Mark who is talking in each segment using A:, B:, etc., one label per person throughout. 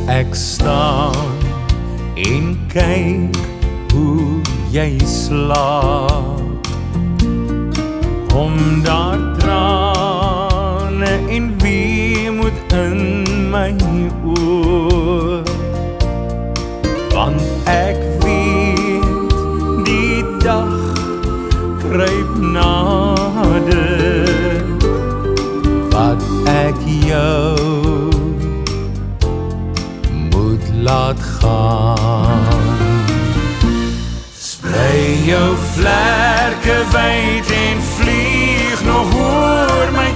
A: Ek staan en kyk hoe jy slaap, kom daar trane en weemoed in my oor, want ek weet die dag kruip nader, wat ek jou laat gaan. Sprei jou vlerke wyd en vlieg nog oor my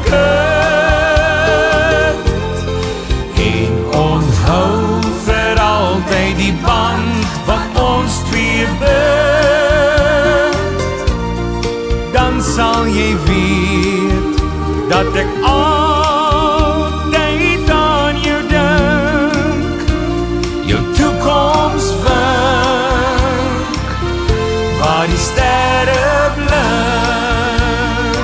A: kind, en onthou vir altyd die band wat ons twee bind. Dan sal jy weet dat ek altyd aan jou dink, jou toekoms wink, waar die sterre blink.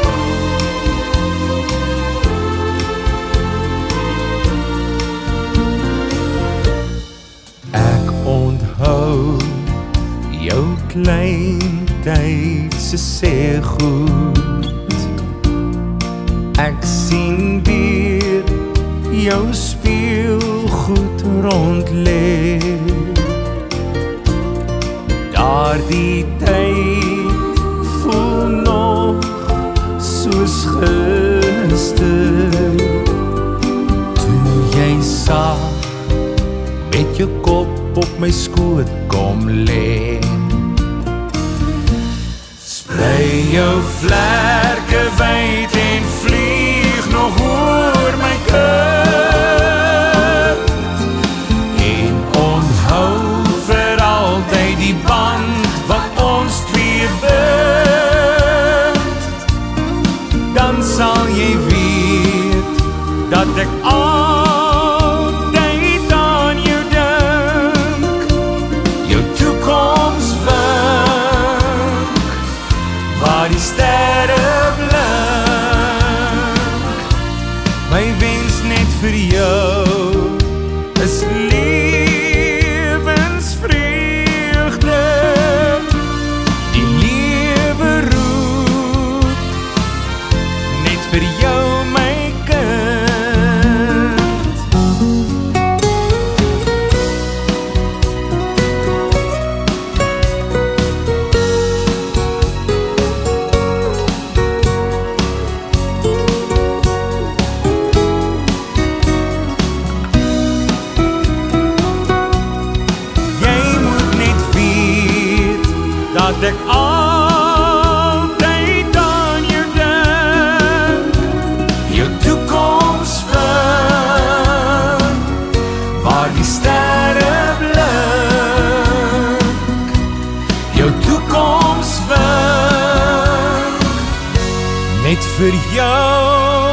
A: Ek onthou jou klein tydse sê goed, ek sien weer jou speelgoed rond lê. Daardie tyd voel nog soos gister, toe jy saag met jou kop op my skoot kom lê. Sprei jou vlerke wyd en vlieg nog oor my kind, en onthou vir altyd die band wat ons twee bind. Dan sal jy weet dat ek altyd aan jou dink, jou toekoms wink, waar die sterre blink. My wens net vir jou is lewensvreugde, die lewe roep net vir jou my kind. Dat ek altyd aan jou dink, jou toekoms wink, waar die sterre blink, jou toekoms wink, net vir jou